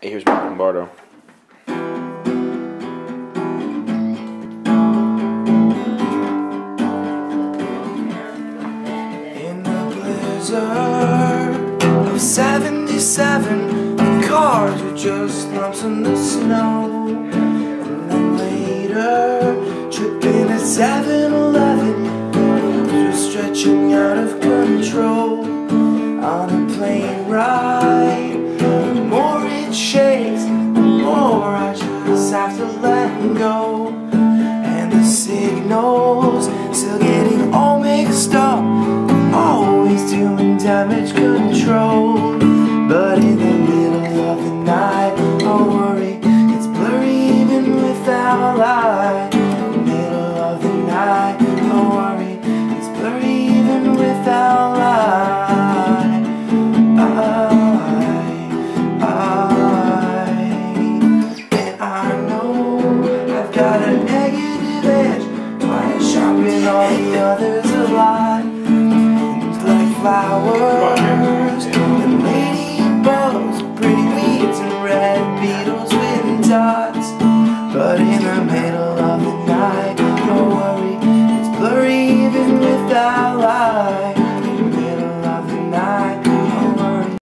Hey, here's my Lombardo. In the blizzard of 77, the cars were just lumps in the snow. And then later, tripping at 7-Eleven, just stretching out of control. On a plane ride, the more it shakes, the more I just have to let go. And the signals still getting all mixed up, always doing damage control. But in the middle of the night, don't worry, it's blurry even without light. Middle of the night, don't worry, it's blurry even without light. And I know I've got a negative edge, twice sharp and all the others a lie. Like flowers